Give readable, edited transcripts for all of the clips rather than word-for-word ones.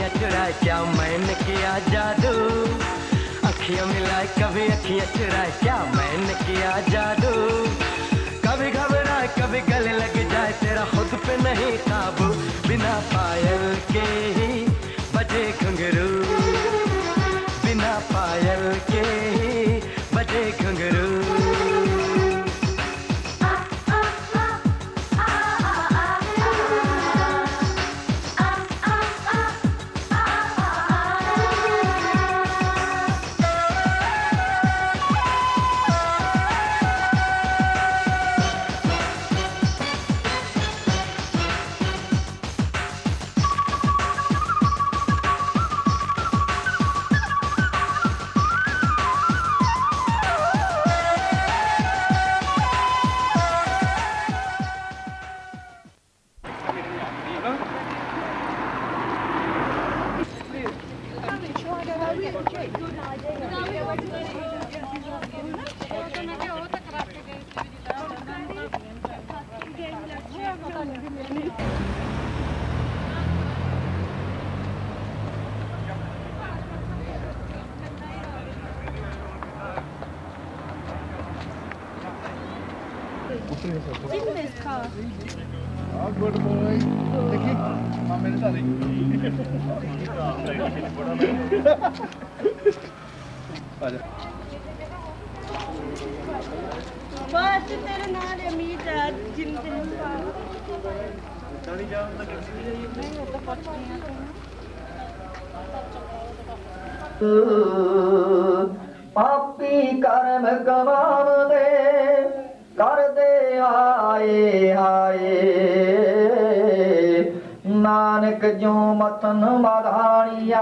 अखियां चुराए क्या मैंने किया जादू, अखियां मिलाए कभी अखियां चुराए क्या मैंने किया जादू, कभी घबराए कभी गले लग जाए तेरा खुद पे नहीं काबू, बिना पायल के ही बजे घुंघरू, बिना पायल के ही बजे घुंघरू। In this car. Oh, good boy. देखिए, माँ मेरे साथ आजा। बस तेरे नाल अमीर है जिंदगी में। चली जाओ ना नहीं वो तो पता नहीं है। पापी कर्म कमाम दे कर दे आए आए, नानक जो मथन मधानिया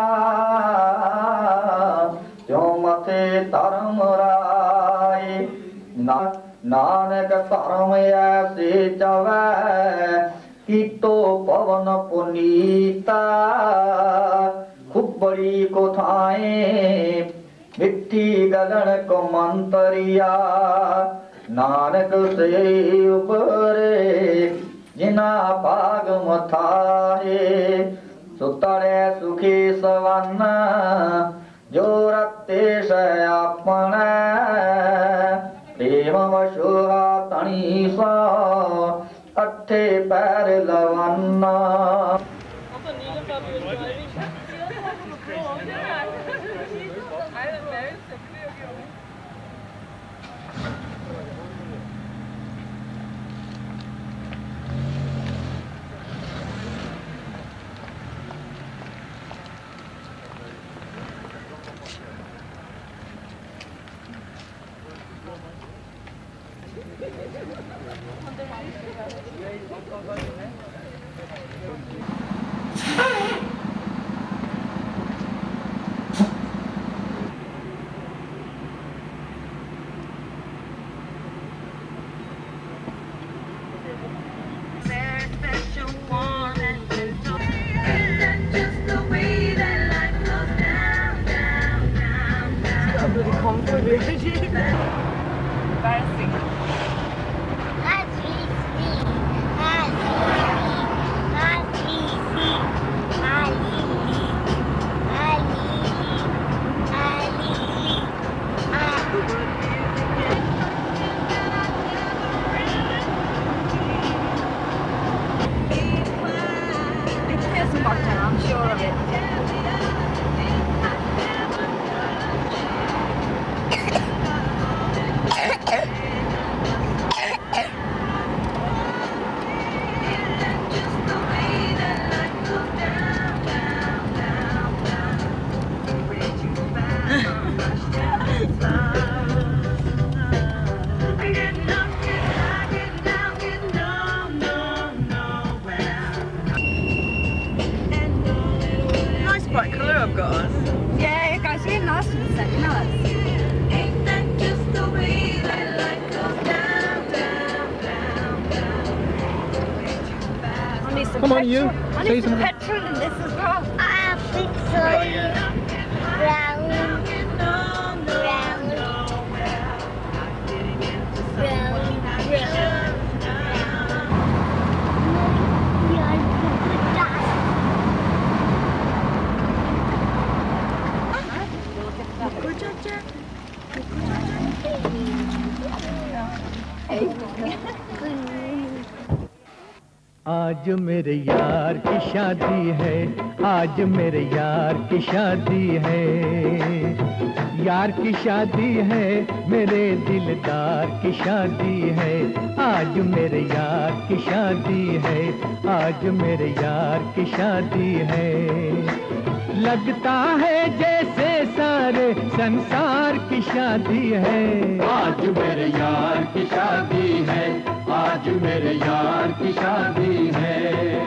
जो मथे धर्म राय, नानक धर्म ऐसे चवै कि तो पवन पुनीता, खुबड़ी को थाए मिट्टी गगन को मंतरिया, नानक से उपरे जिना भाग मथाए, सुतरे सुखी सवन जो रते से अपने, प्रेम वशुहा तणी सा अठे पैर लवन्ना। I'm sure of it. Nice bright colour I've got on. Yeah, it goes really nice with the set, you know it. I need some Come on, petrol. you. I Say need some something. petrol in this as well. I think so. Brown. आज मेरे यार की शादी है, आज मेरे यार की शादी है, यार की शादी है, मेरे दिलदार की शादी है, आज मेरे यार की शादी है, आज मेरे यार की शादी है। लगता है जैसे सारे संसार की शादी है, आज मेरे यार की शादी है, आज मेरे यार की शादी है।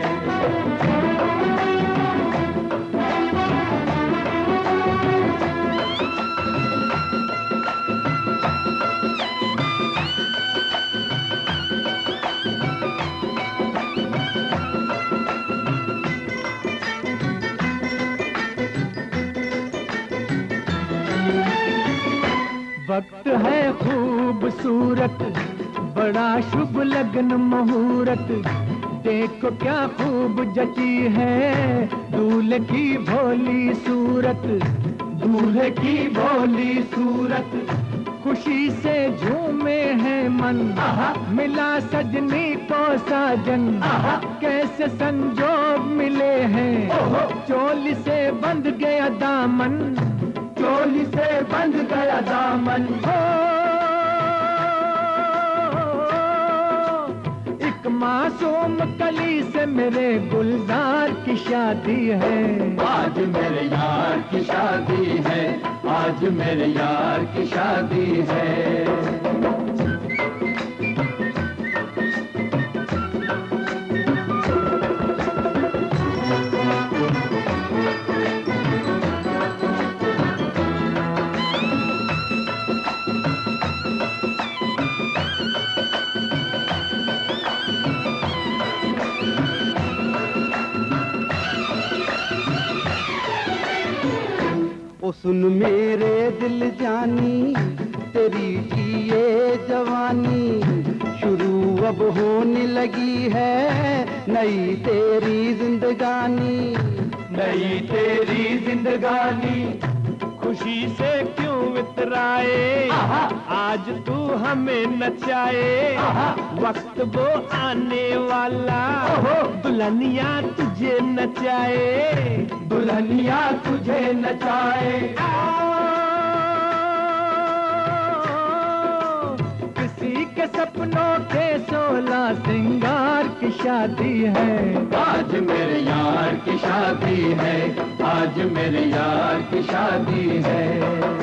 वक्त है खूबसूरत, बड़ा शुभ लगन मुहूर्त, देखो क्या खूब जची है दूल्हे की भोली सूरत, दूल्हे की भोली सूरत। खुशी से झूमे हैं मन, मिला सजनी को साजन, कैसे संजोग मिले हैं, चोली से बंध गया दामन, चोली से बंध गया दामन। एक मासूम कली से मेरे गुलजार की शादी है, आज मेरे यार की शादी है, आज मेरे यार की शादी है। ओ सुन मेरे दिल जानी, तेरी जिए जवानी, शुरू अब होने लगी है नई तेरी जिंदगानी, नई तेरी जिंदगानी। खुशी से क्यों इतराए, आज तू हमें नचाए, वक्त वो आने वाला, दुल्हनिया तुझे नचाए, दुल्हनिया तुझे नचाए। किसी के सपनों के 16 सिंगार की शादी है, आज मेरे यार की शादी है, आज मेरे यार की शादी है।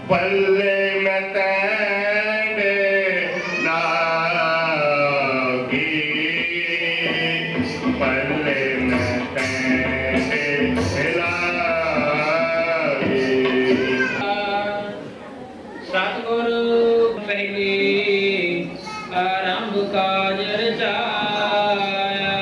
पल्ले में तेरे लागी, पल्ले में तेरे लागी। सतगुरु पहले आरंभ काज रचाया,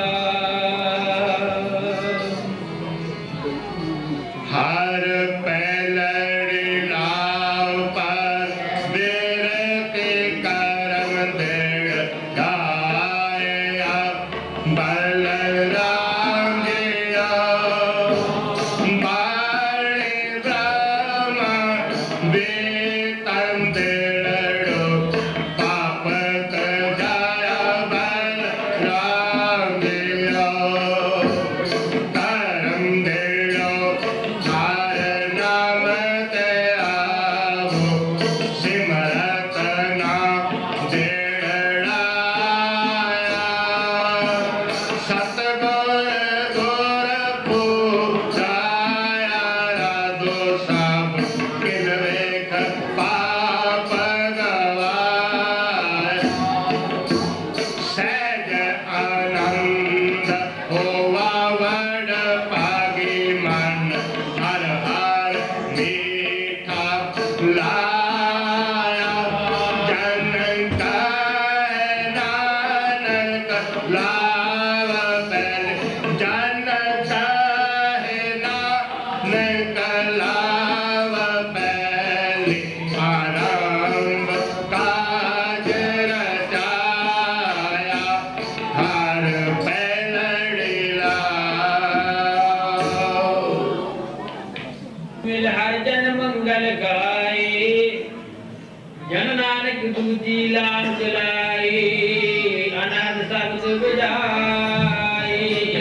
हर पहलड़ी लाव पर देरते करम देड़ गाया, बलराम जिया बाले ब्रह्मा बेतन देड़ो पापत जाया, बलराम जिया करम देड़ो हर नाम ते आवो, सिमरत नाम देड़ाया, सतगुर गुर पूजाया, राधो सब किन वेख पाप गवाया, सहज आनंद होवा वड पागी मन, हर हर मीठा लाया, जनक नानक लाव बैल, जनक नानक लाव बैल, आरंभ काज रचाया, हर पहलड़ी लाओ। मिल हर जन मंगल गाए, जन नानक दूजी लाम चलाए, अनंत शब्द बजाए।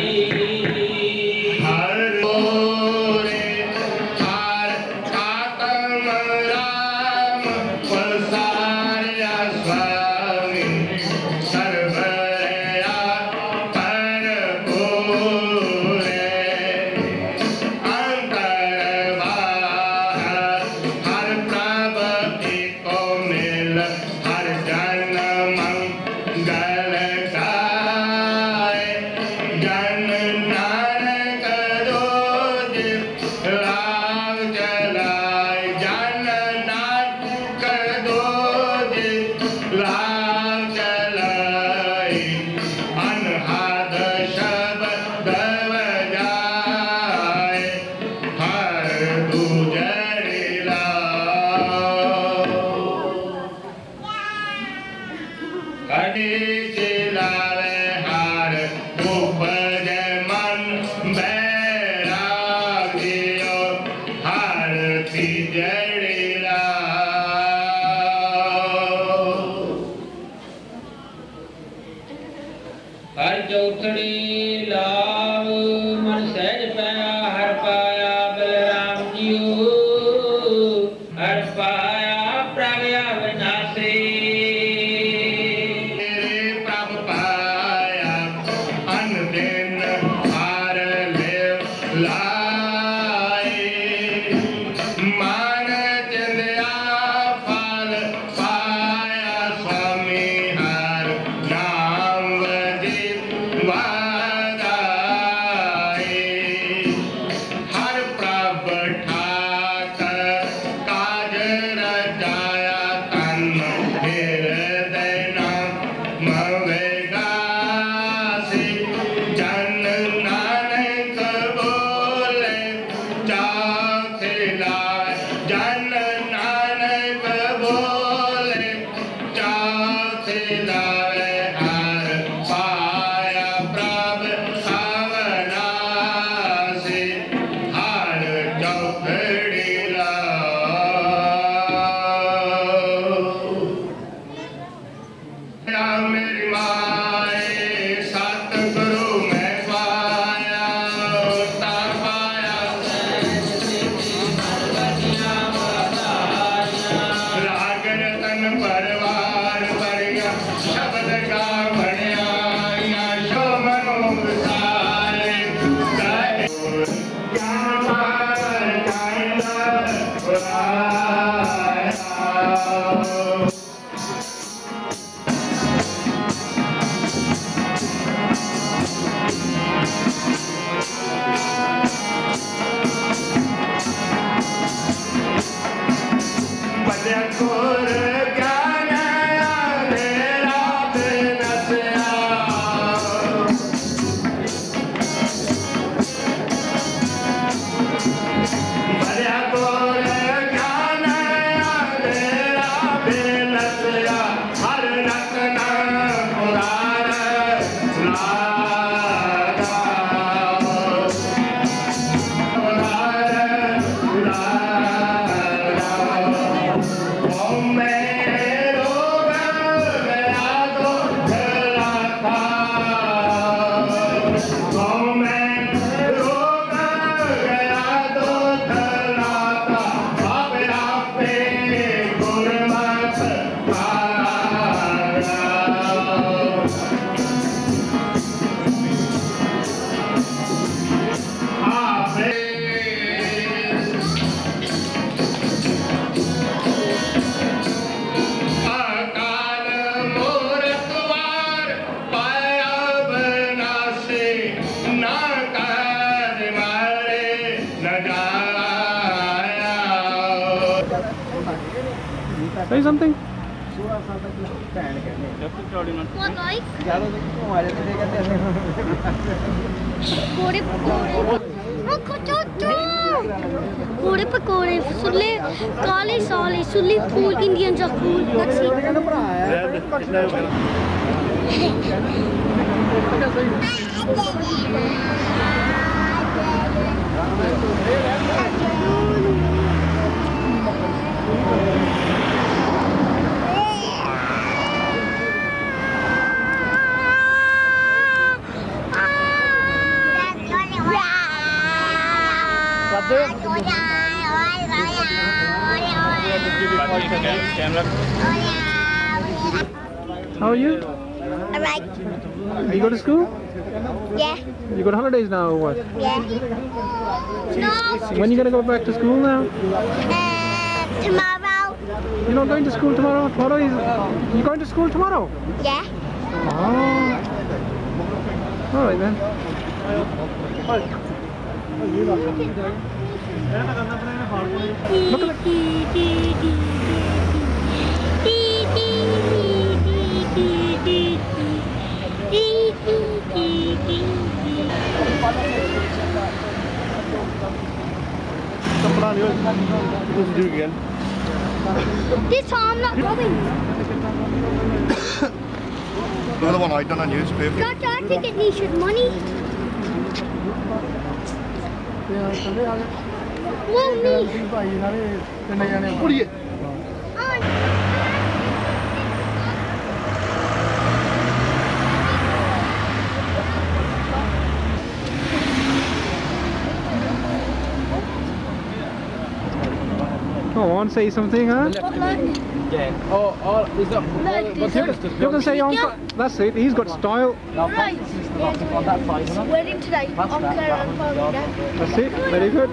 हर गोरे हर आत्म राम पसारया स्वामी, सर्वया पर पूरे, अंतर बाहर हर प्रभु को मिल, हर जन्म Say something. What like? Kore pakore, sulle, kale sale, sulle cool, Indians are cool. That's it. How are you? Alright. Are you go to school? Yeah. You go to holidays now or what? Yeah. No. When are you going to go back to school now? Tomorrow. You're not going to school tomorrow? Tomorrow is... You're going to school tomorrow? Yeah. Oh. Alright then. Look at This time I'm not robbing. Look at the one I've done on newspaper. Got our ticket, he should money. Well, me. What are you? Go on, say something, huh? Yeah. Oh, is that... You can say Onkar. That's it, he's got style. Right. Wedding today. Onkar and Parminder. That's it, very good.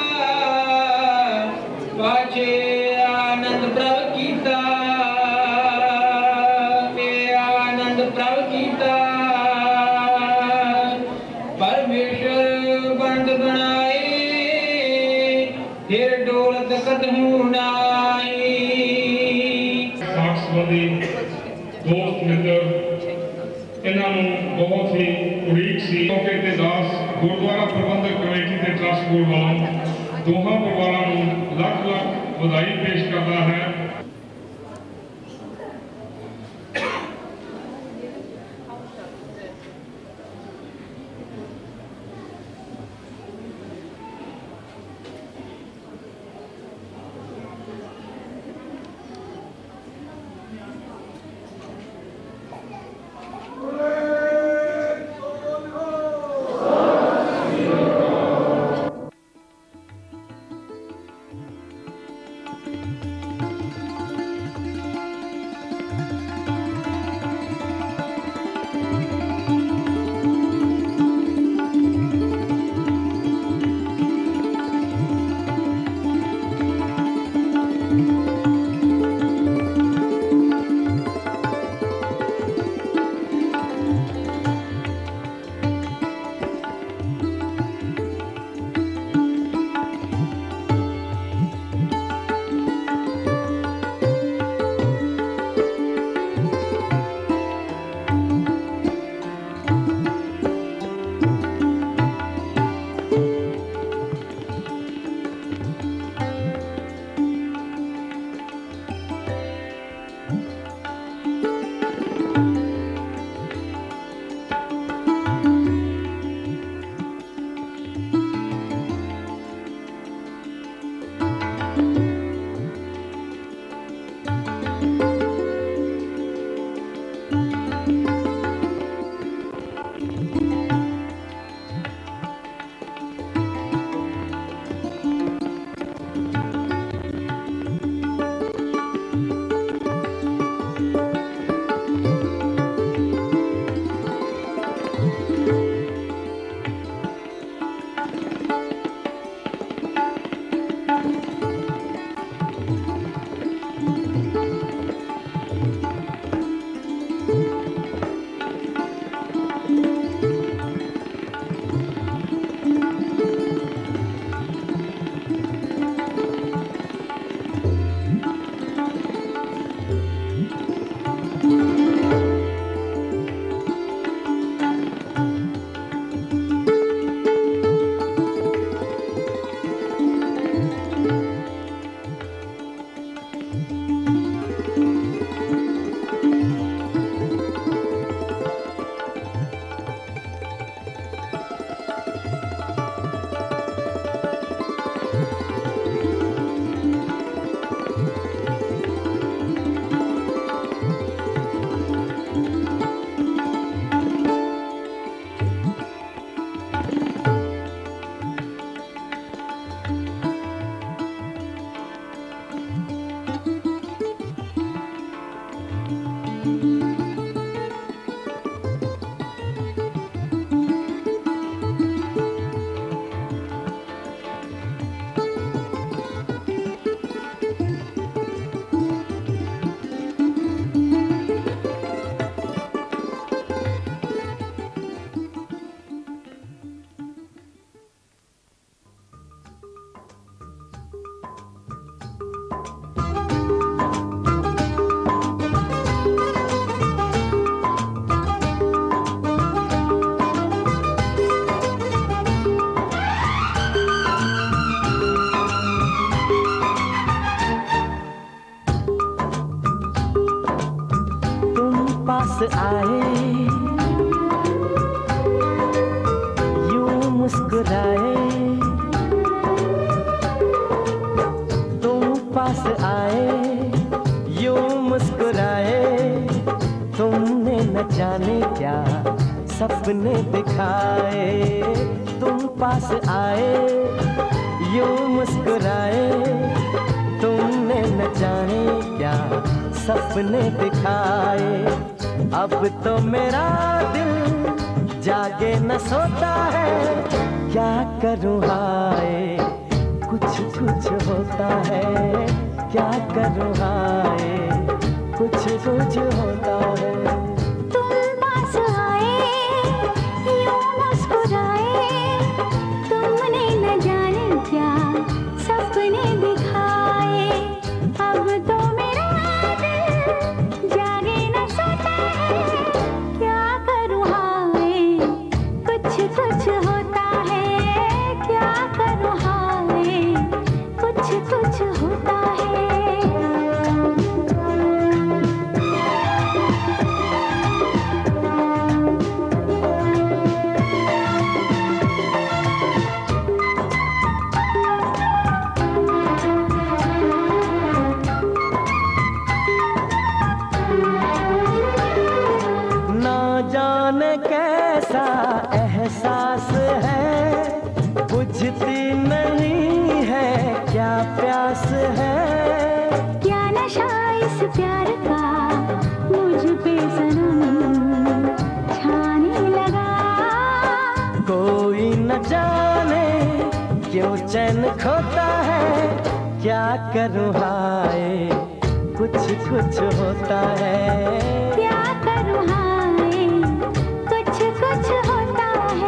दोस्त मित्र इन्हां नूं बहुत ही उड़ीक सी मौके ते दास गुरुद्वारा प्रबंधक committee ते trust board वालों दोहां परिवारां नूं लख लख ਵਧਾਈ पेश करदा है। आए यूं मुस्कुराए, तुम पास आए यूं मुस्कुराए, तुमने न जाने क्या सपने दिखाए। तुम पास आए यूं मुस्कुराए, तुमने न जाने क्या सपने दिखाए। अब तो मेरा दिल जागे न सोता है, क्या करूँ हाय कुछ कुछ होता है, क्या करूँ हाय कुछ कुछ होता है। तुम पास आए यूं मुस्कुराए, तुमने न जाने क्या सपने दिखाए। अब तो मेरा दिल जागे न सोता है, क्या करूँ हाय कुछ कुछ होता है, क्या करूँ हाय कुछ कुछ होता है। कैसा एहसास है, बुझती नहीं है क्या प्यास है। क्या नशा इस प्यार का मुझ पे सनम छाने लगा। कोई न जाने क्यों चैन खोता है, क्या करूँ हाय कुछ कुछ होता है। क्या करूँ हाय कुछ कुछ होता है।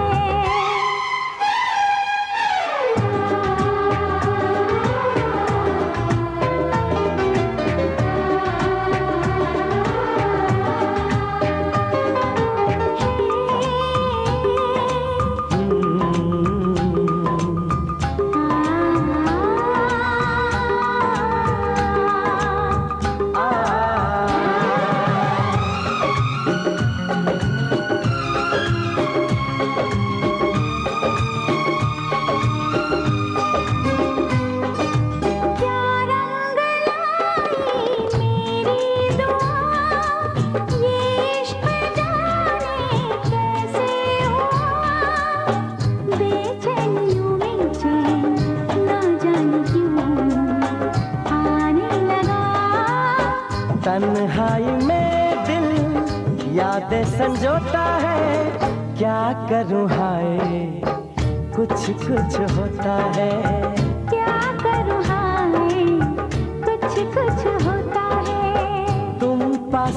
तन्हाई में दिल यादें संजोता है, क्या करूँ हाय कुछ कुछ होता है। क्या करूँ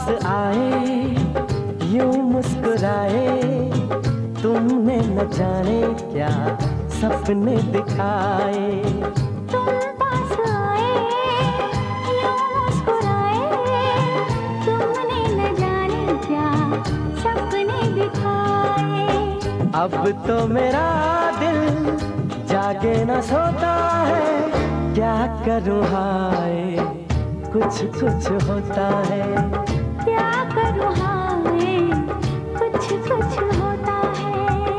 आए यूं मुस्कुराए, तुमने न जाने क्या सपने दिखाए। तुम पास आए यूं मुस्कुराए, तुमने न जाने क्या सपने दिखाए। अब तो मेरा दिल जागे न सोता है, क्या करूँ हाय कुछ कुछ होता है। क्या करूँ हाय कुछ कुछ होता है।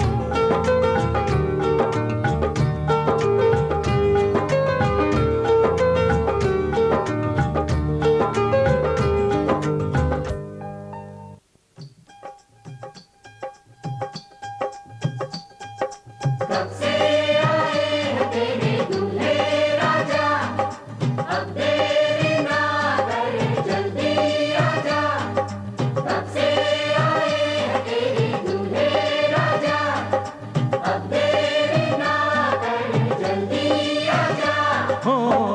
कब से आए हैं तेरे दूल्हे राजा, अब देरी ना कर जल्दी आजा। कब से आए हैं तेरे दूल्हे राजा, अब देरी ना कर जल्दी आजा। हो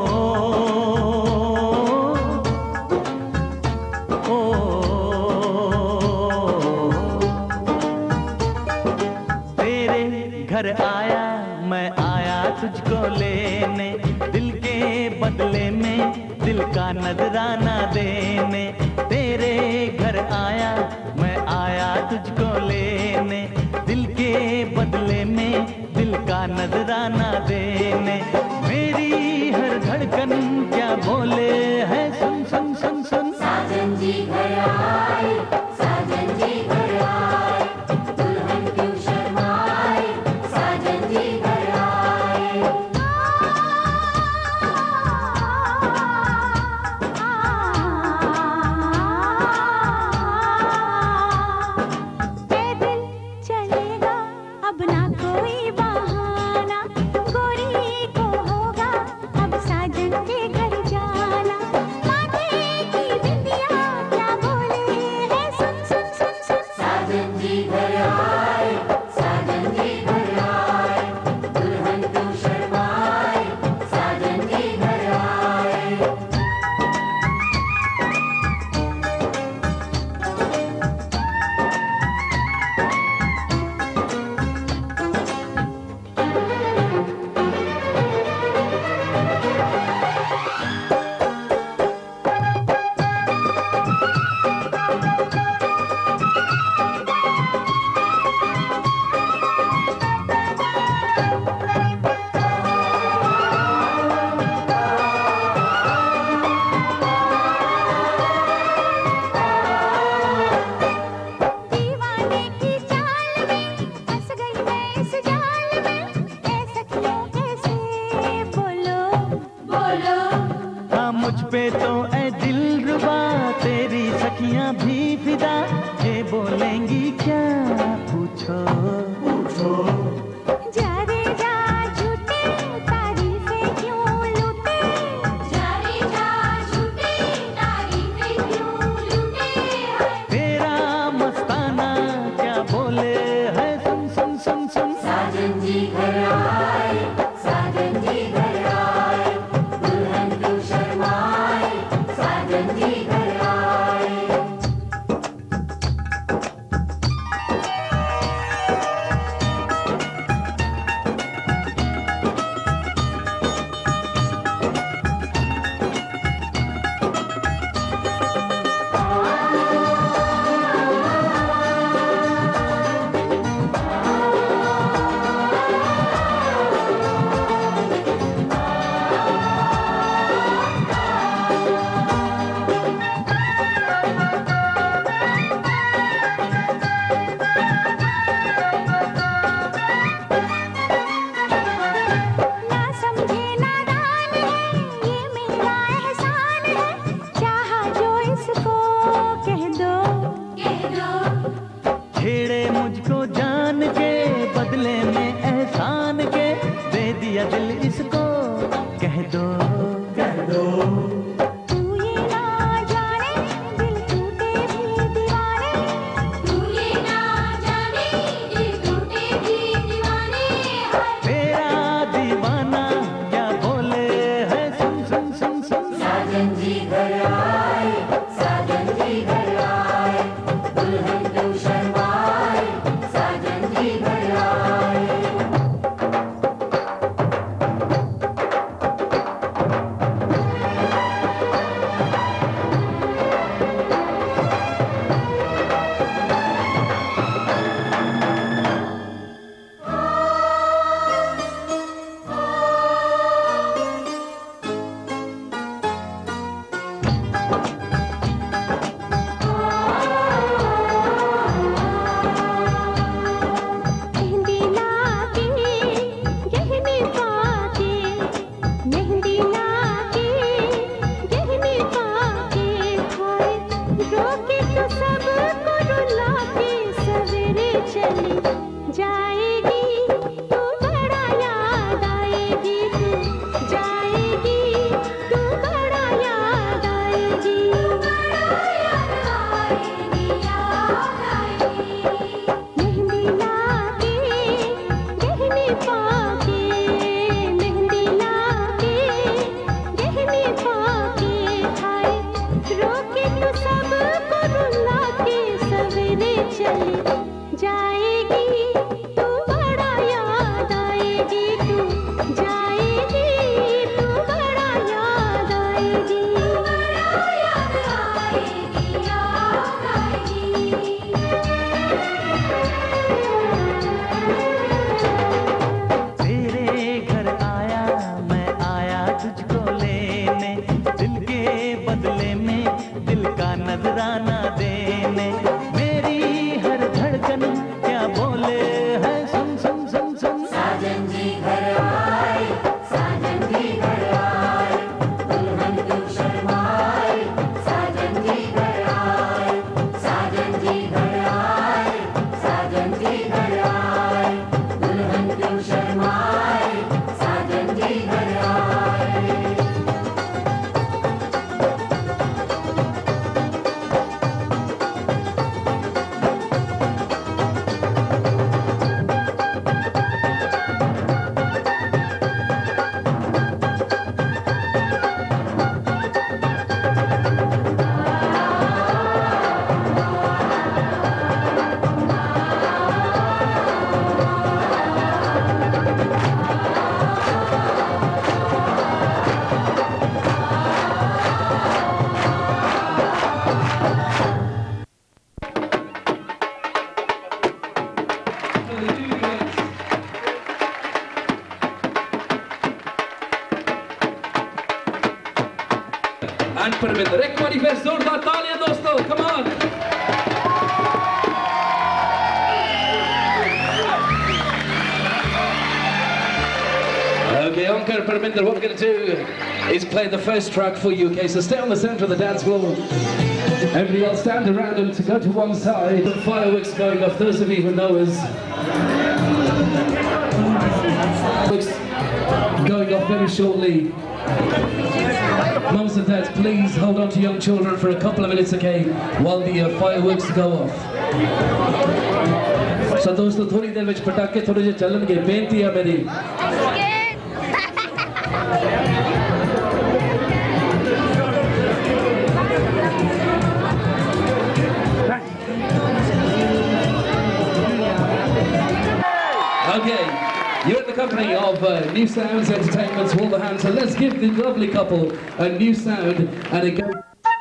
तेरे घर आया मैं आया तुझको लेने, दिल के बदले में दिल का नजराना देने। तेरे घर आया मैं आया तुझको लेने, दिल के बदले में दिल का नजराना देने। मेरी हर धड़कन क्या बोले है सुन सुन सुन सुन। साजन जी घर आए, साजन जी घर आए, दुल्हन क्यों शर्माए, साजन जी घर आए। पैदल चलेगा अब ना कोई बहाना, गोरी को होगा अब साजन के घर जाना। माथे की बिंदिया क्या बोले है सुन सुन सुन सुन। साजन जी घर आए, साजन जी घर आए, दुल्हन क्यों शर्माए, साजन जी घर आए। दीवाने की चाल में फंस गई मैं इस जाल में, ऐसा क्यों कैसे बोलो बोलो। हाँ मुझ पे तो ऐ दिलरुबा तेरी सखियां भी फिदा, ये बोलेंगी क्या पूछो पूछो। जा रे जा झूठे तारीफें क्यों लूटे, जा रे जा झूठी तारीफें क्यों लूटे हैं। तेरा मस्ताना क्या बोले है सुन सुन सुन सुन। साजन जी घर आए, साजन जी घर आए, दुल्हन क्यों शर्माए, साजन जी घर आए। ना समझे नादान है ये मेरा एहसान है, चाहा जो इसको कह दो कह दो। छेड़े मुझको जान के बदले में एहसान के, दे दिया दिल इसको कह दो कह दो। तू ये ना जाने दिल टूटे भी दीवाने, तू ये ना जाने दिल टूटे भी दीवाने हैं। तेरा दीवाना क्या बोले है सुन सुन सुन सुन। साजन जी घर आए, साजन जी घर and Parminder. एक बारी फिर जोरदार तालियां दोस्तों, come on. Okay, Onkar, Parminder, what we're going to do is play the first track for you, okay? So stay on the center of the dance floor. Everybody else stand around and to go to one side. The fireworks going off, those of you who know us. Going off very shortly. Mums and dads, please hold on to young children for a couple of minutes, okay, while the fireworks go off. So दोस्तों थोड़ी देर में पटाखे थोड़े से चलनगे, बेनती है मेरी. Okay, you're in the company of New Sounds Entertainment, hold the hands, so let's give the lovely couple a new sound and a go.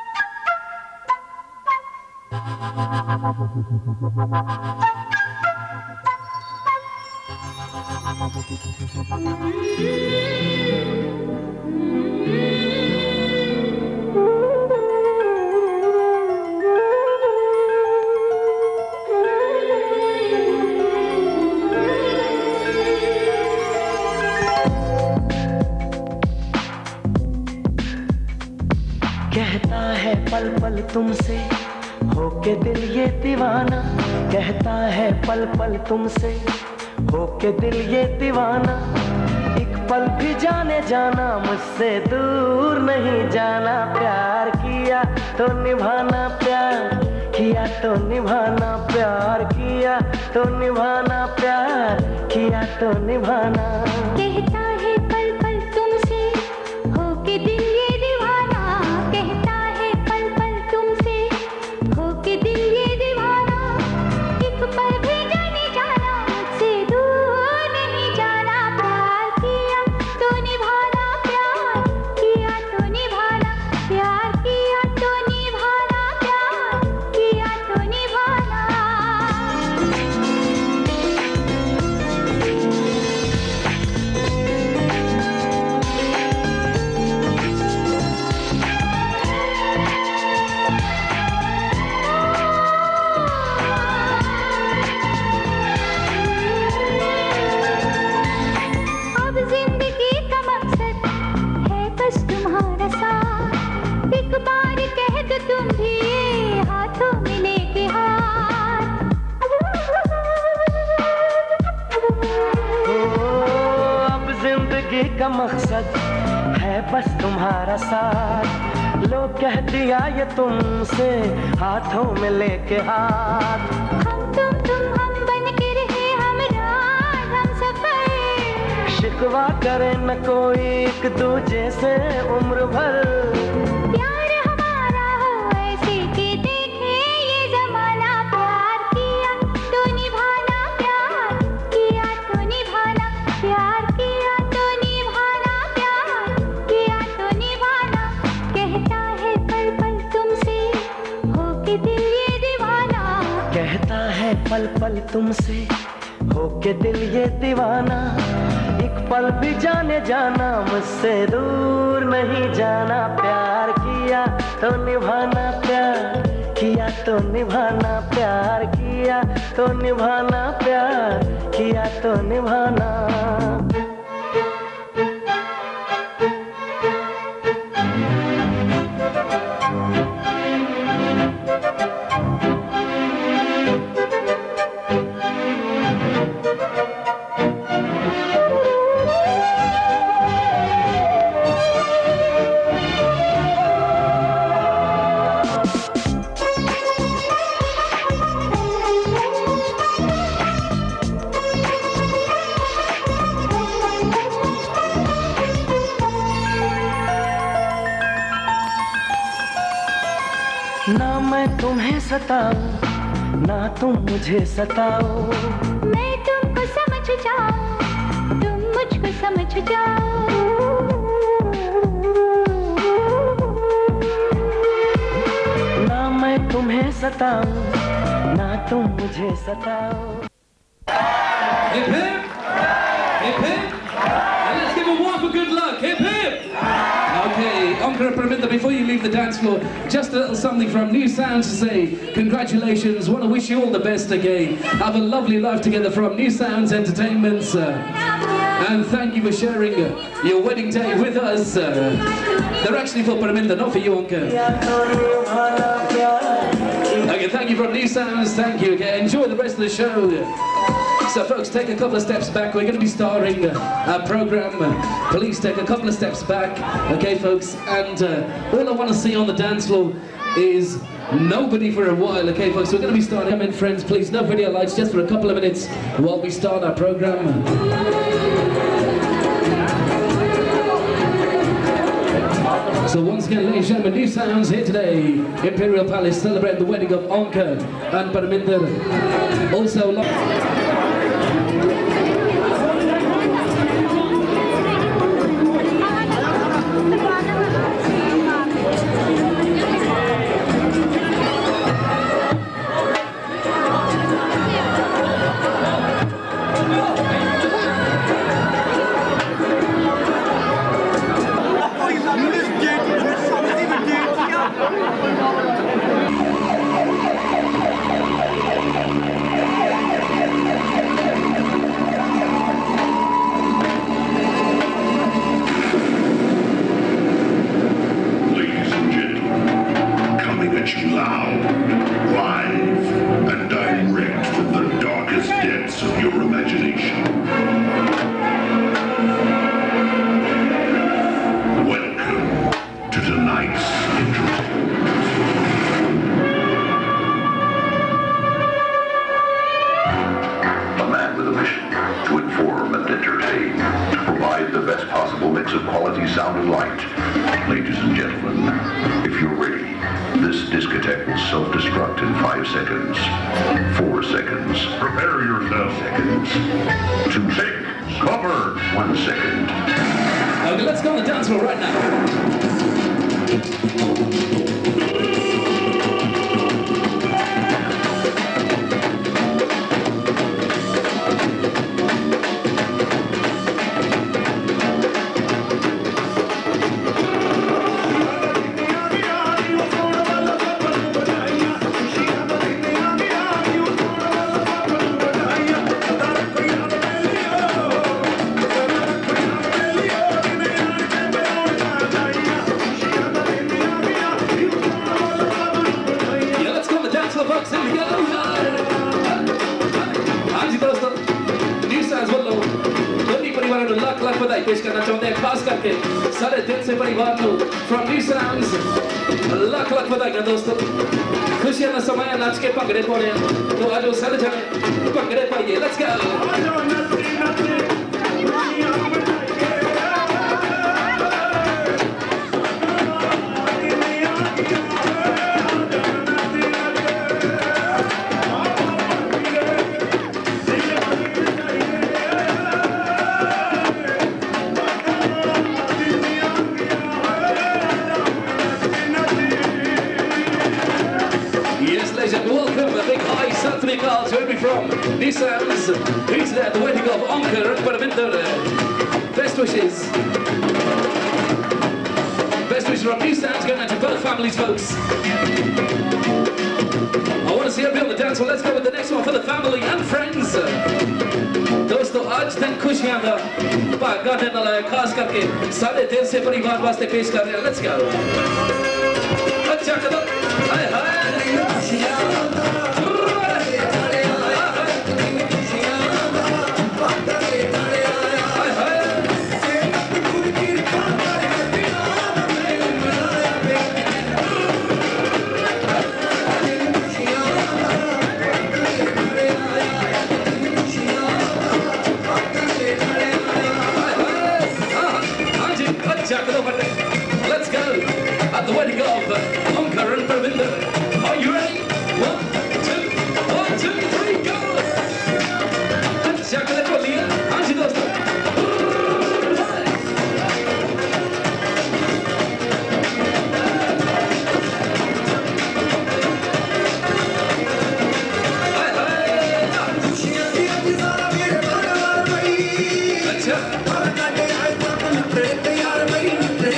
कहता है पल पल तुमसे होके दिल ये दीवाना, कहता है पल पल तुमसे होके दिल ये दीवाना, एक पल भी जाने जाना मुझसे दूर नहीं जाना, प्यार किया तो निभाना, प्यार किया तो निभाना, प्यार किया तो निभाना, प्यार किया तो निभाना. कहता है पल पल तुमसे होके दिल ये दीवाना, कहता है पल पल तुमसे होके दिल ये दीवाना, एक पल भी जाने जाना मुझसे दूर नहीं जाना, प्यार किया तो निभाना, प्यार किया तो निभाना, प्यार किया तो निभाना, प्यार किया तो निभाना. अब जिंदगी का मकसद है बस तुम्हारा साथ, एक बार कह दो तुम भी ये हाथों में लेके हाथ. अब जिंदगी का मकसद है बस तुम्हारा साथ, लो कह दिया ये तुमसे हाथों में लेके हाथ. हम तुम हम बन के रहे हम रात हम सफर, शिकवा करे न कोई एक दूजे से उम्र भर, प्यार हमारा हो ऐसे कि देखे ये जमाना, प्यार किया तो निभाना, प्यार किया तो निभाना, प्यार किया तो निभाना, प्यार किया तो निभाना. कहता है पल पल तुमसे होके दिल ये दीवाना, कहता है पल पल तुमसे होके दिल ये दीवाना, एक पल भी जाने जाना मुझसे दूर नहीं जाना, प्यार किया तो निभाना, प्यार किया तो निभाना, प्यार किया तो निभाना, प्यार किया तो निभाना. ना मैं तुम्हें सताऊं ना तुम मुझे सताओ, मैं तुमको समझ जाऊं तुम मुझको समझ जाओ. ना मैं तुम्हें सताऊं ना तुम मुझे सताओ. Hip hip! Hip hip! And let's give a warm for good luck. Hip hip! Okay, Onkar and Parminder, before you leave the dance floor, just a little something from New Sounds to say congratulations. Want to wish you all the best again. Have a lovely life together from New Sounds Entertainment. And thank you for sharing your wedding day with us. They're actually for Parminder, not for you, Onkar. Okay, thank you from New Sounds. Thank you. Okay, enjoy the rest of the show. So folks, take a couple of steps back. We're going to be starting our program. Please take a couple of steps back. Okay, folks. And all I want to see on the dance floor is nobody for a while. Okay, folks. We're going to be starting. Come in, friends, please. No video lights, just for a couple of minutes while we start our program. So once again, ladies and gentlemen, New Sounds here today, Imperial Palace, celebrating the wedding of Onkar and Parminder. Also, self-destruct in 5 seconds. 4 seconds. Prepare yourself. Seconds. 2 seconds. Cover. 1 second. Okay, let's go on the dance floor right now. पेश करना चाहते हैं खास करके सारे दिल से परिवार को from new sounds lakh lakh बधाई दोस्तों खुशियां का समय नाच के भंगड़े पाने तो आज वो सारे जने भंगड़े पाइए let's go from New Sounds, who's there at the wedding of Onkar and Parminder. Best wishes. Best wishes from New Sounds going out to both families, folks. I want to see everybody on the dance floor. Let's go with the next one for the family and friends. दोस्तों आज दिन खुशियां का भागा देने वाला है खास करके सारे दिल से परिवार वास्ते पेश कर रहे हैं लेट्स गो अच्छा कदम हाय हाय Let's go at the wedding of Onkar and Parminder. Are you ready? 1, 2, 1, 2, 3, go! अच्छा कदम बोलिए हाँ जी दोस्तों अच्छा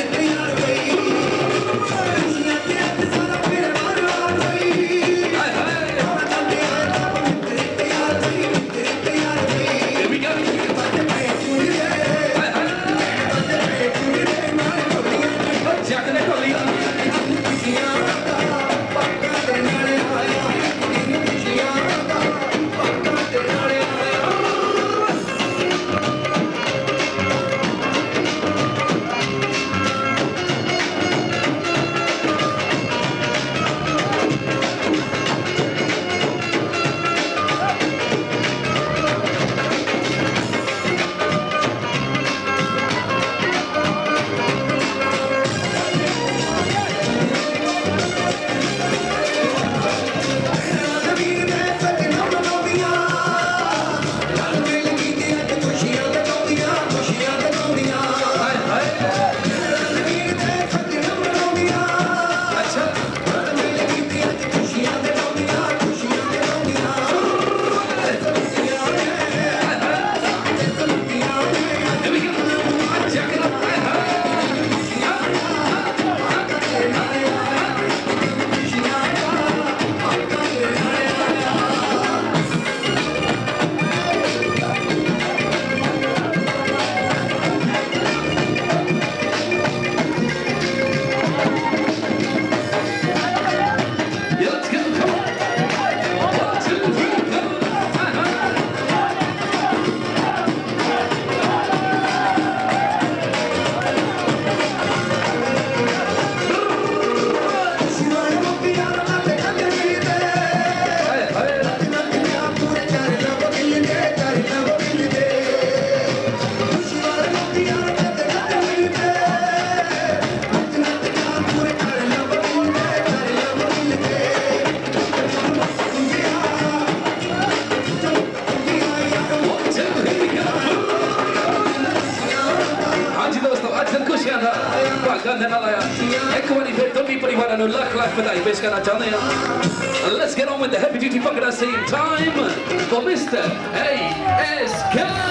वाह गंदे ना लाया एक बारी फिर तुम भी परिवार नु लाख लाख बधाई पेश करना चाहते हैं let's get on with the heavy duty fucking scene time for Mr. ASK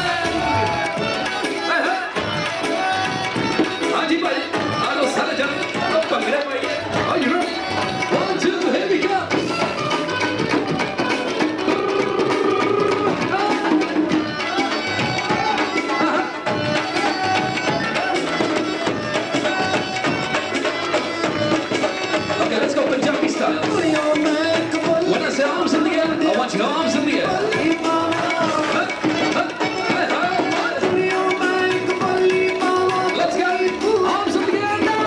हाजी भाई आलो सारे जन तो पंगड़े भाई are you ready 1 2 here we go When I say arms in the air, I want your arms in the air. Let's go. Arms in the air now.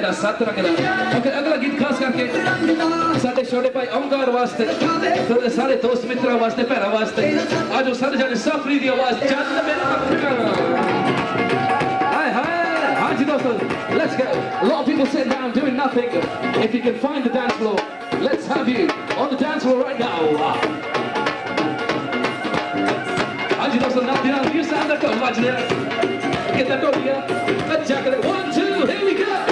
दा 7 रंग दा okay अगला गीत खास करके साडे छोटे भाई ओंकार वास्ते ते सारे दोस्त मित्रों वास्ते भैणा वास्ते आज वो सारे जाने सफरी दी आवाज चंद मेरे मक्का हाय हाय हाँ जी दोस्तों let's go a lot of people sitting down doing nothing if you can find the dance floor let's have you on the dance floor right now हाँ जी दोस्तों now you sound like a watch there get that over here let's check it 1 2 here we go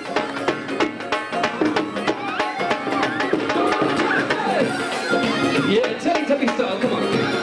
yeah Teletubby style come on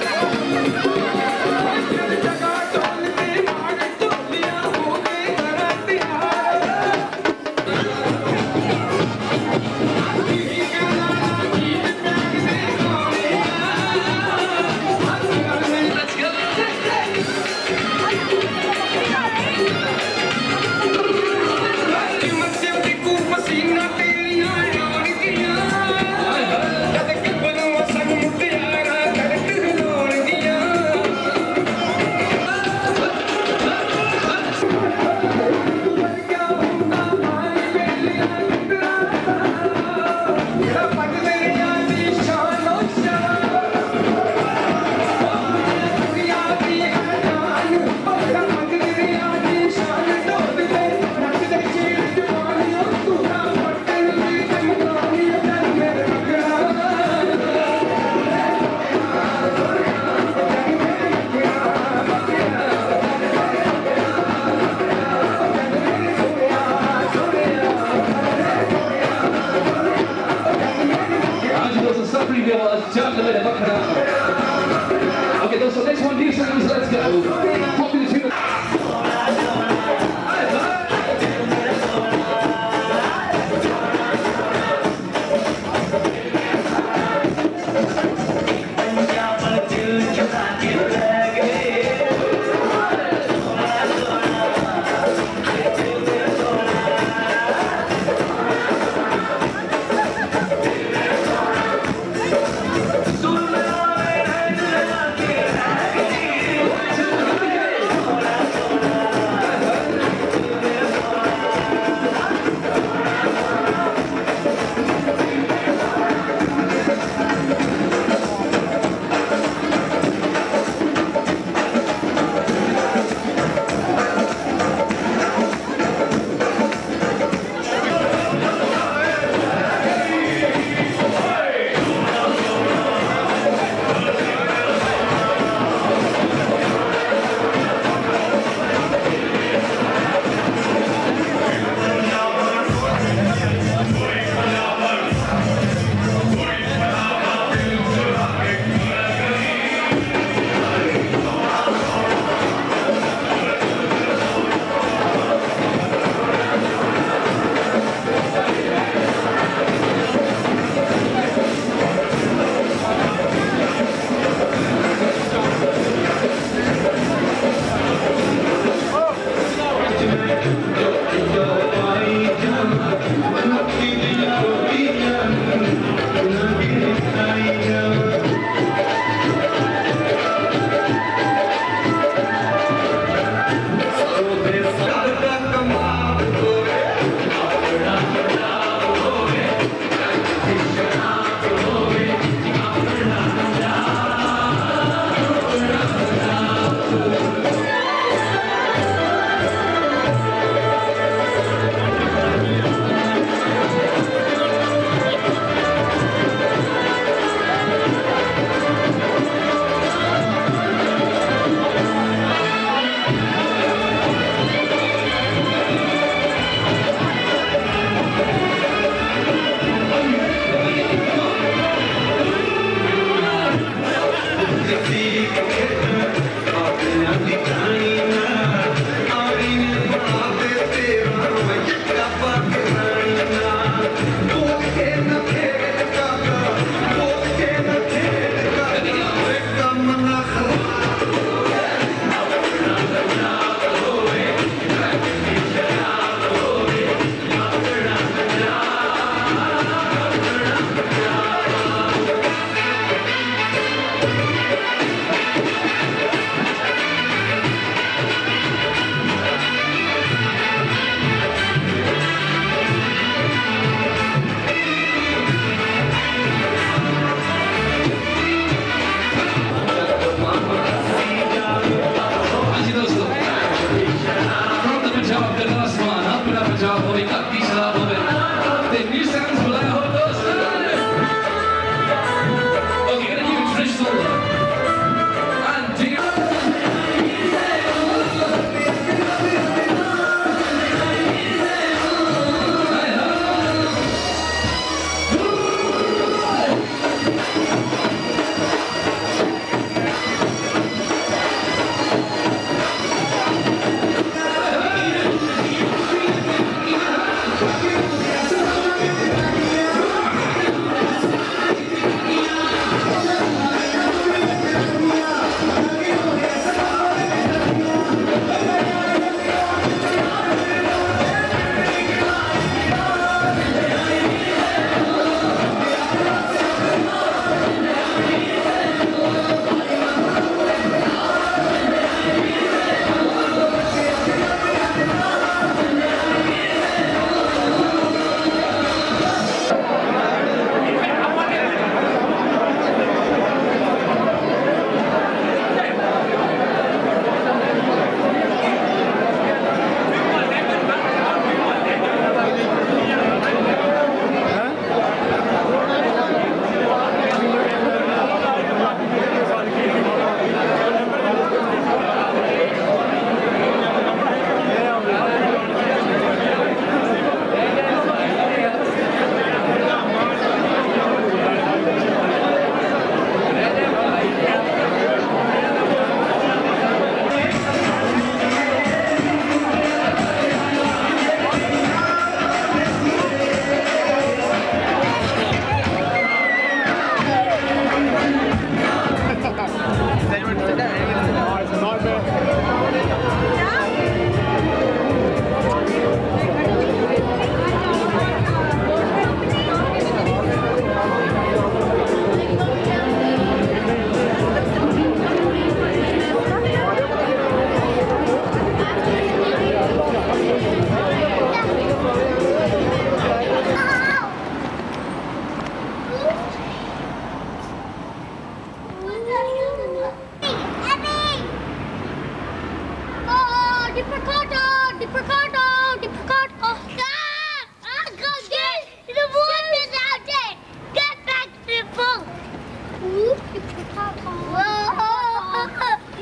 Okay, so next one, these sounds, let's go. Popular tune.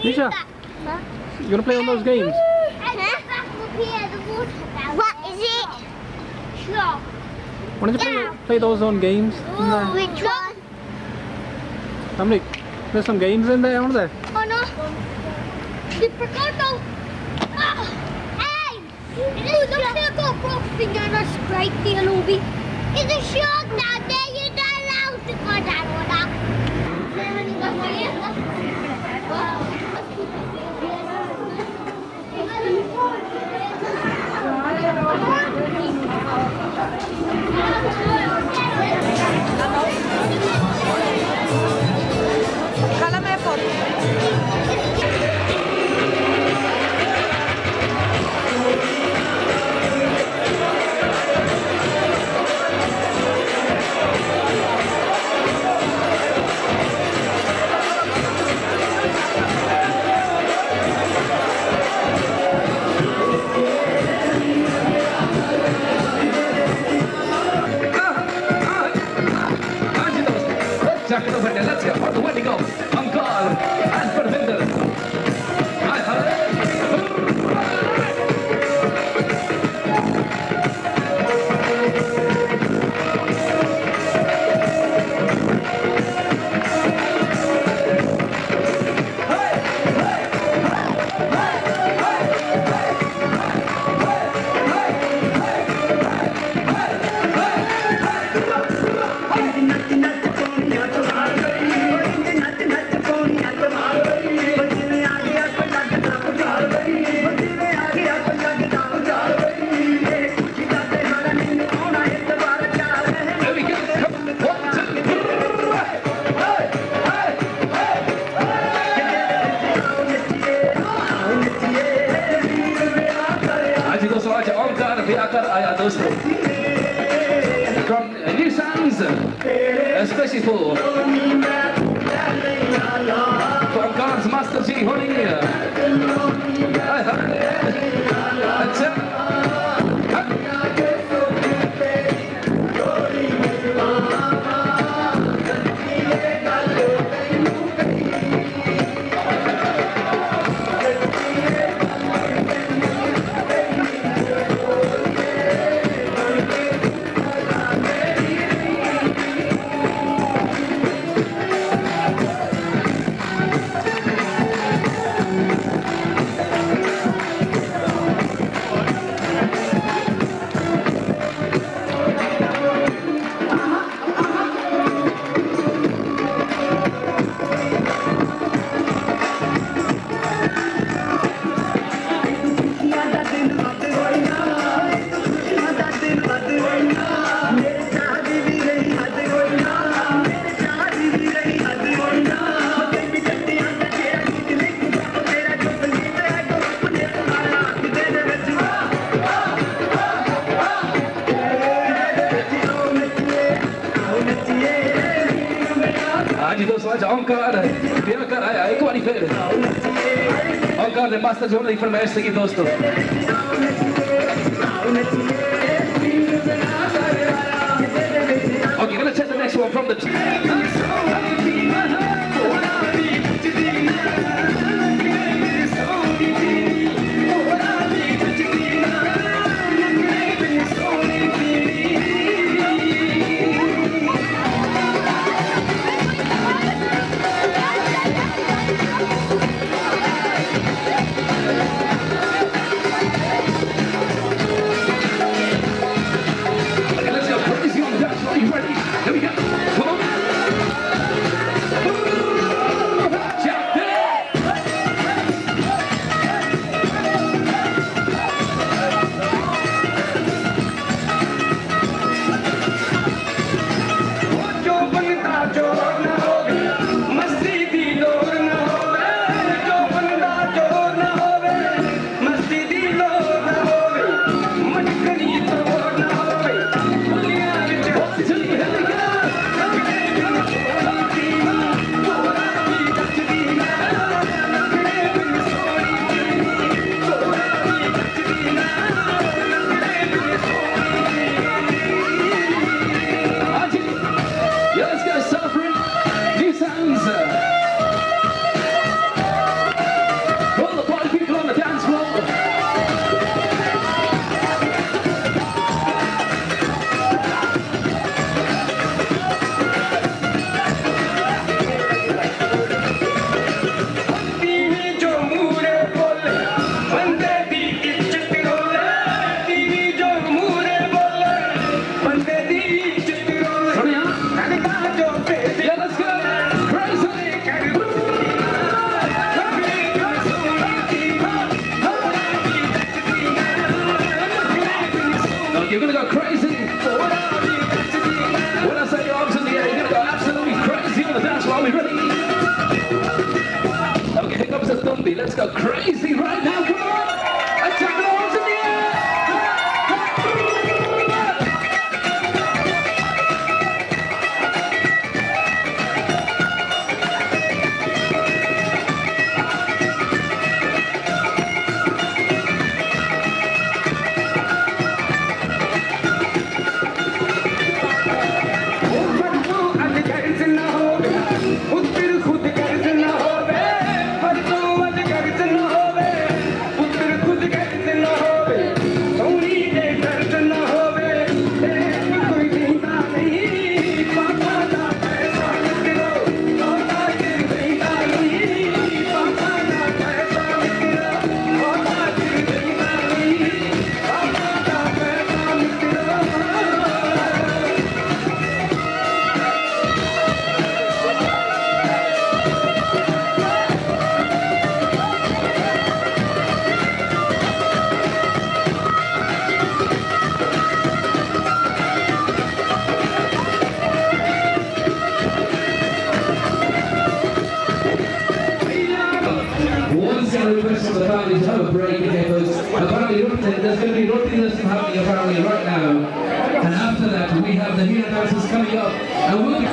Nisha, you gonna play on those games? What is it? Sure. Why don't you play those on games? Which one? Dominic, there's some games in there, aren't there? Oh no. The Picasso. Hey! Look, I've got a broken finger and I scraped the lobby. Is a shark down there? You're not allowed to go down with that. Cálame foto. Jack it over there, let's go. Where to go? Onkar and Parminder. From new sounds, especially for Onkar's Master G holding here. That's it. Onkar, कर आया एक बारी फिर Onkar ने master जोड़ दी फरमाइश की दोस्तों Okay, let's check the next one from the Are we ready? Okay, here comes the Tumbi. Let's go crazy right now. Come on! And take the arms in the air! Request from the family to have a break, okay, folks. Apparently, there's going to be rotiness happening apparently right now. And after that, we have the hero dancers coming up. And we'll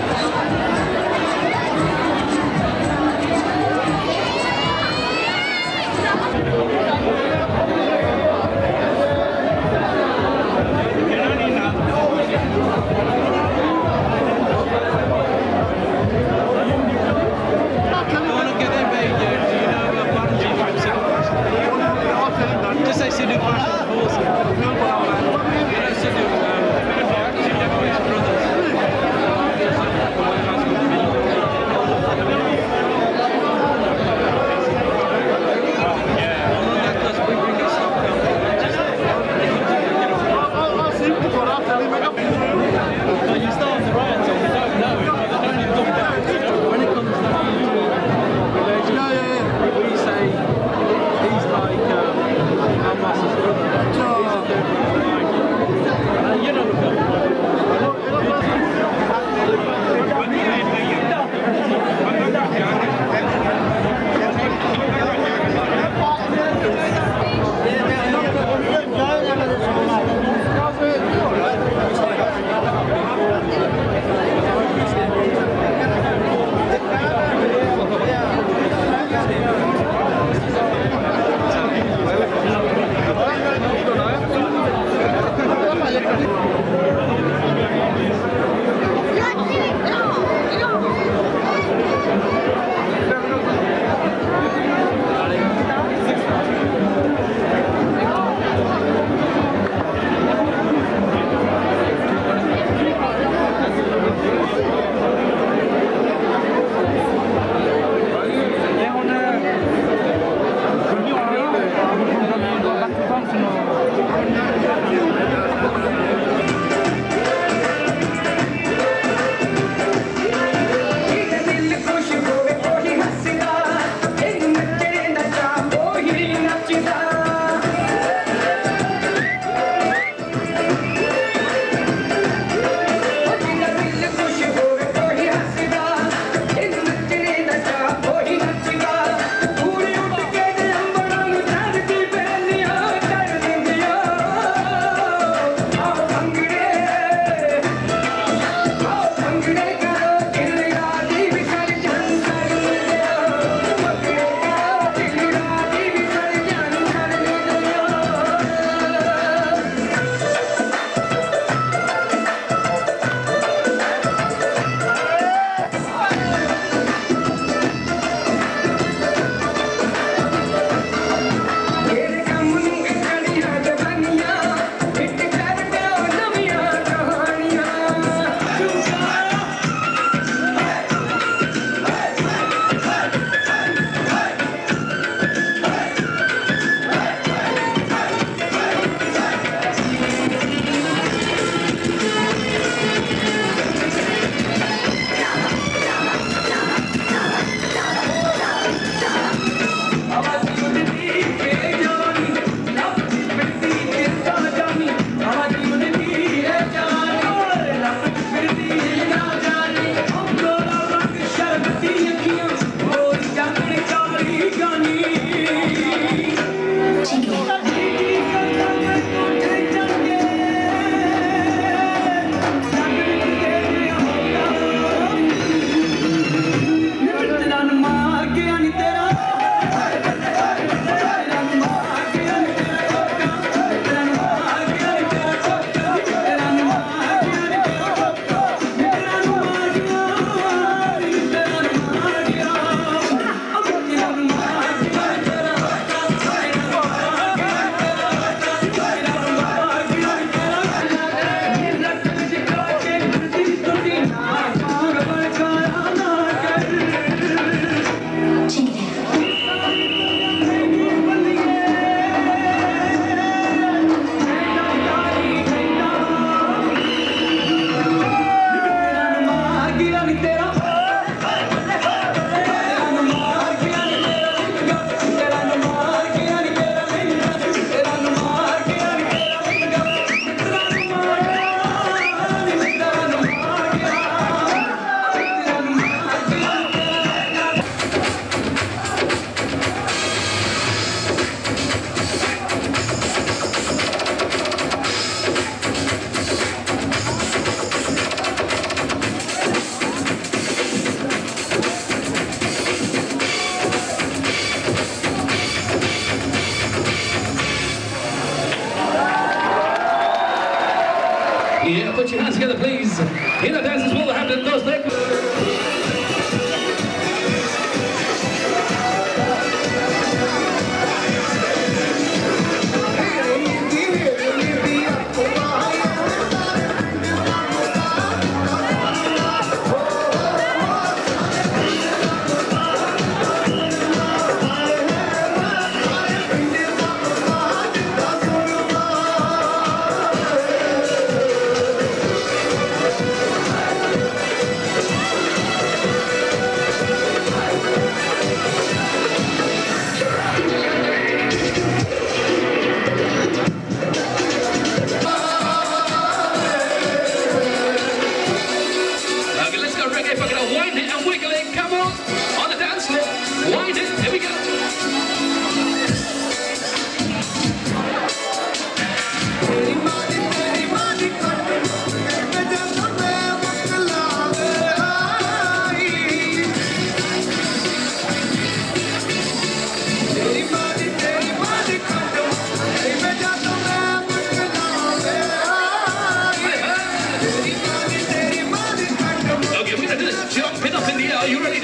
Just say Sidhu Pasha, brothers.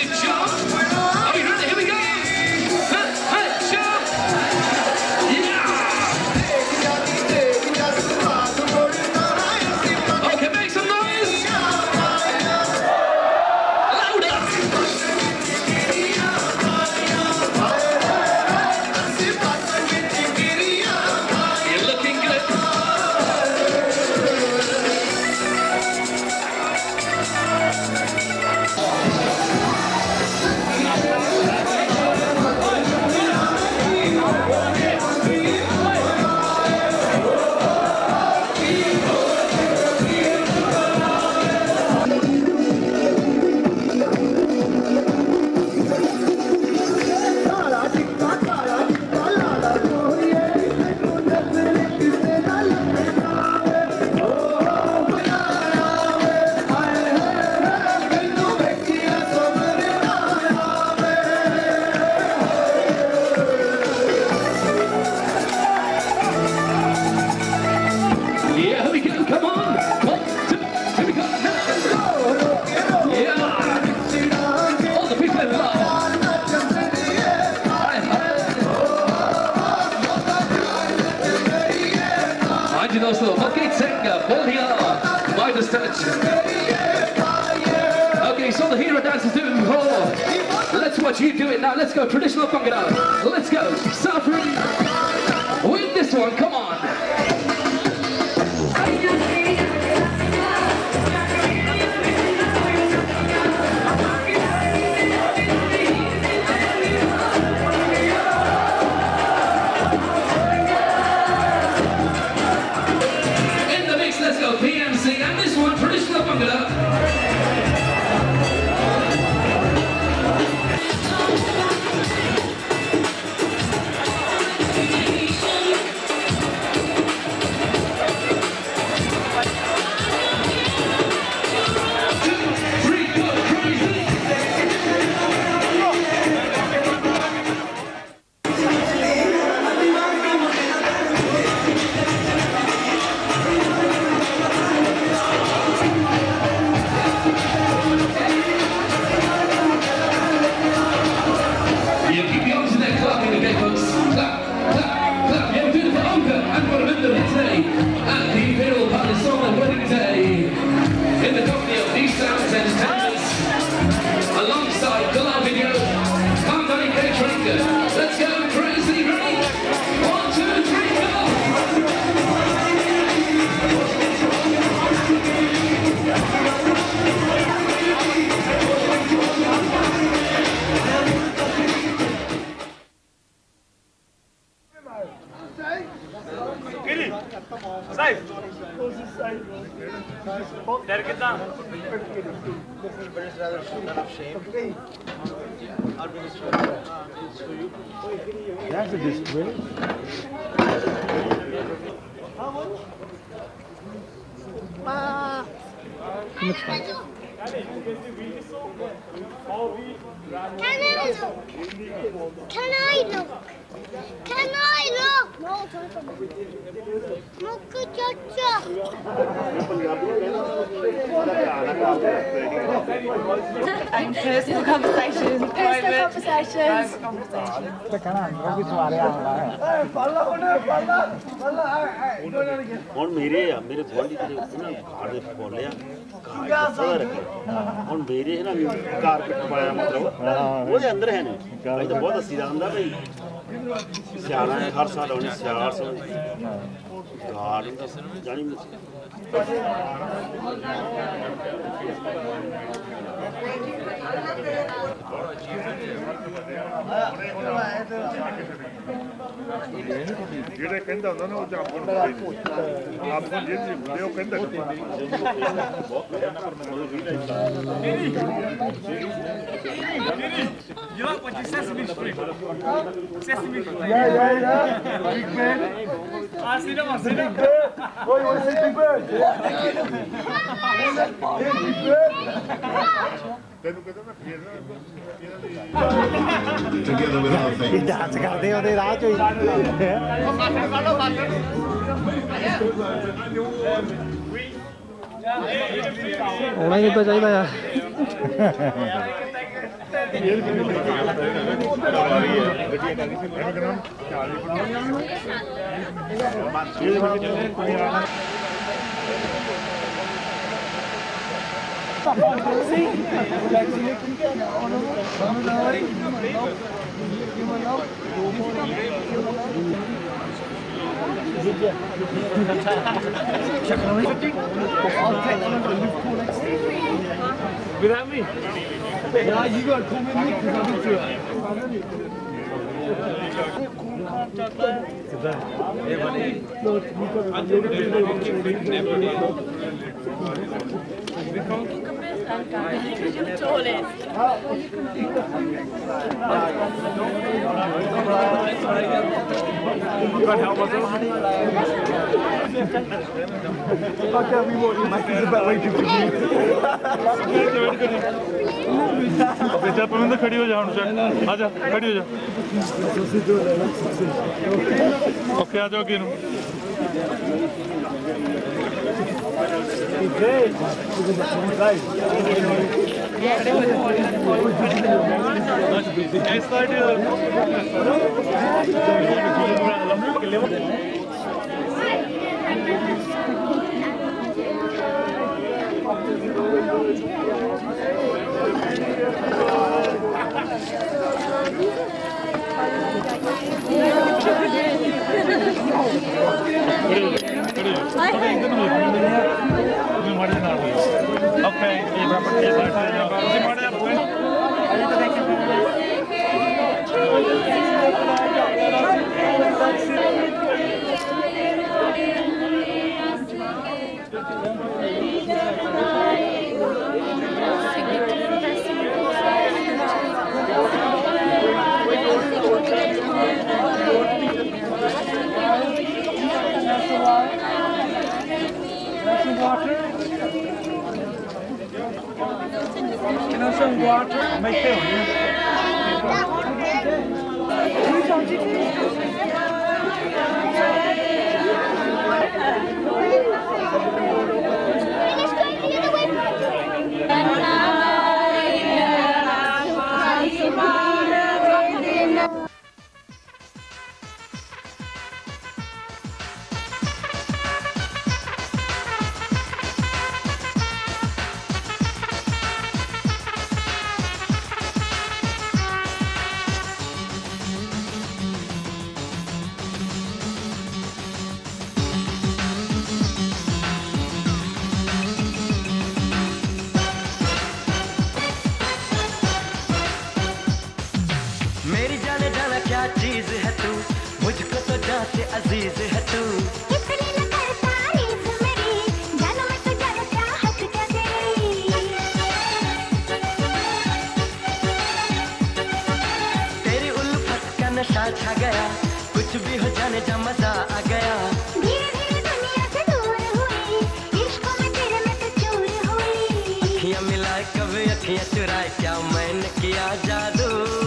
jump. Are you ready? Here we go. Hey, jump. Yeah. Okay, make some noise. Louder. You're looking good. Yeah, here we go, come on. 1, 2, here we go. Yeah. All the people in love. हाँ जी दोस्तों, okay, take a bollier, Midas touch. Okay, so the hero dancers do it before. Let's watch you do it now. Let's go, traditional Bhangra. Let's go, suffering. Win this one, come on. Let's go, PMC, and this one, traditional Bhangra. You keep the arms in there clapping again, folks. Clap, clap, clap. Yeah, we're doing it for Onkar and Parminder today at the Imperial Palace on the wedding day. In the company of these sounds entertainers, alongside the live video, Parminder catering. Let's go, crazy, ready? 1, 2, 3, go! Safe. There get down. But it's rather none of shame. That's a display. How much? Can I look? Can I look? No, look at Chacha. And personal conversation. Personal conversations. ਹੁਣ ਮੇਰੇ ਗਵਾਂਢੀ ਦੇ ਨਾ ਘਰ ਦੇ ਬੋਲਿਆ ਘਰ ਰੱਖੇ ਹੁਣ ਮੇਰੇ ਨਾ ਕਾਰਪੇਟ ਪਾਇਆ ਮਤਲਬ ਉਹਦੇ ਅੰਦਰ ਹੈ ਨੇ ਇਹ ਤਾਂ ਬਹੁਤ ਅੱਸੀ ਦਾ ਹੁੰਦਾ ਬਈ ਸਿਆਣਾ ਹੈ ਹਰ ਸਾਲ ਆਉਣੀ ਸਿਆਲ ਸੋ ਗਾੜ ਜਾਣੀ ਜਿਹੜੇ ਕਹਿੰਦਾ ਹੁੰਦਾ ਨਾ ਉਹ ਜਾਪਣ ਦੇ ਆਪਾਂ ਜਿਹਦੇ ਹੁੰਦੇ ਉਹ ਕਹਿੰਦਾ You like what you sesame street? Sesame street. Yeah. Big man. I see them. Oh, you want to see Big Bird? Big Bird. Together with our fans. Dance ਕਰਦੇ ਉਹਦੇ ਰਾਹ ਚੋਂ ਹੀ ਹੋਣਾ ਹੀ ਤਾਂ ਚਾਹੀਦਾ ਯਾਰ Without me? Nah, you got to come with me because I'll be through it. बेटा परमिंदर खड़ी हो जा आजा खड़ी हो जा ओके आ जाओ गिनू Can I have some water? Make film. मेरी जाने जाना क्या चीज है तू, मुझको तो जान से अजीज है तू। कितनी न कर तारीफ मेरी, जानो मैं तो जाने चाहत क्या तेरी। तेरी उल्फत का नशा छा गया, कुछ भी हो जाने जा मजा आ गया। धीरे धीरे दुनिया से दूर हुई, इश्क में तेरे में तो चूर हुई। अखियां मिलाए कभी अखियां चुराए, क्या मैंने किया जादू।